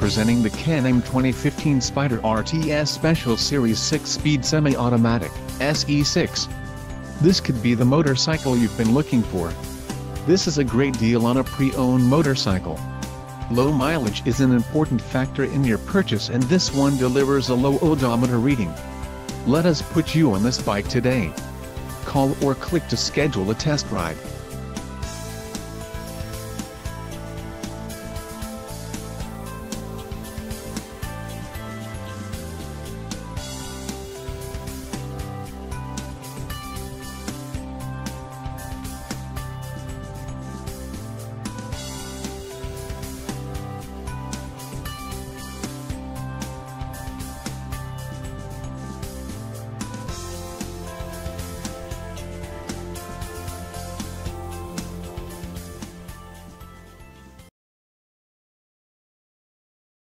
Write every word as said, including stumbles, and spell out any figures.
presenting the Can-Am twenty fifteen Spyder R T S Special Series six speed Semi-Automatic, S E six. This could be the motorcycle you've been looking for. This is a great deal on a pre-owned motorcycle. Low mileage is an important factor in your purchase, and this one delivers a low odometer reading. Let us put you on this bike today. Call or click to schedule a test ride.